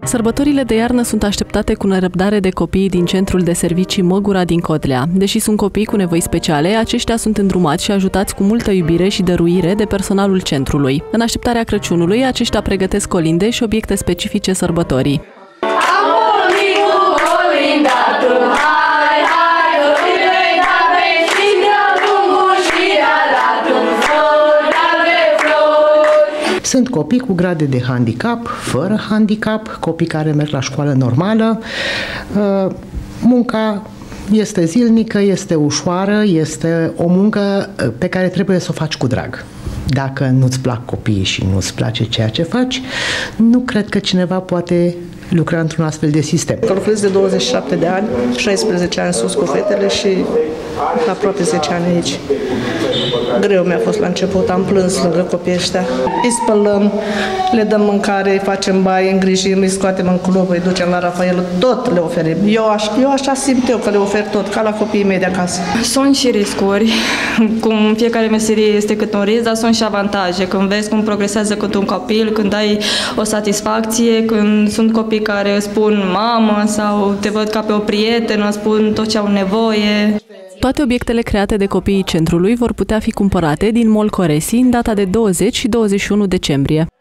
Sărbătorile de iarnă sunt așteptate cu nerăbdare de copiii din Centrul de Servicii Măgura din Codlea. Deși sunt copii cu nevoi speciale, aceștia sunt îndrumați și ajutați cu multă iubire și dăruire de personalul centrului. În așteptarea Crăciunului, aceștia pregătesc colinde și obiecte specifice sărbătorii. Sunt copii cu grade de handicap, fără handicap, copii care merg la școală normală. Munca este zilnică, este ușoară, este o muncă pe care trebuie să o faci cu drag. Dacă nu-ți plac copiii și nu-ți place ceea ce faci, nu cred că cineva poate lucra într-un astfel de sistem. Lucrez de 27 de ani, 16 ani sus cu fetele și aproape 10 ani aici. Greu mi-a fost la început, am plâns lângă copiii ăștia. Îi spălăm, le dăm mâncare, îi facem baie, îngrijim, îi scoatem în club, îi ducem la Rafael, tot le oferim. Eu așa simt eu că le ofer tot, ca la copiii mei de acasă. Sunt și riscuri, cum fiecare meserie este cât un risc, dar sunt și avantaje. Când vezi cum progresează cât un copil, când ai o satisfacție, când sunt copii care îți spun mamă sau te văd ca pe o prietenă, spun tot ce au nevoie. Toate obiectele create de copiii centrului vor putea fi cumpărate din Mall Coresi în data de 20 și 21 decembrie.